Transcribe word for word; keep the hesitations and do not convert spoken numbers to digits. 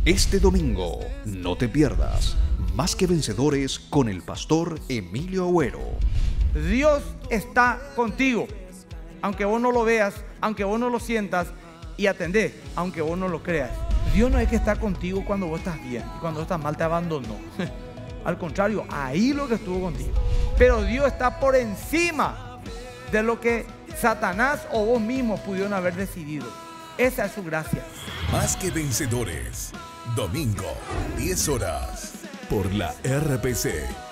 Este domingo, no te pierdas Más que Vencedores con el pastor Emilio Agüero. Dios está contigo, aunque vos no lo veas, aunque vos no lo sientas, y atendé, aunque vos no lo creas. Dios no es que está contigo cuando vos estás bien y cuando estás mal te abandonó. Al contrario, ahí lo que estuvo contigo. Pero Dios está por encima de lo que Satanás o vos mismos pudieron haber decidido. Esa es su gracia. Más que Vencedores, domingo, diez horas, por la R P C.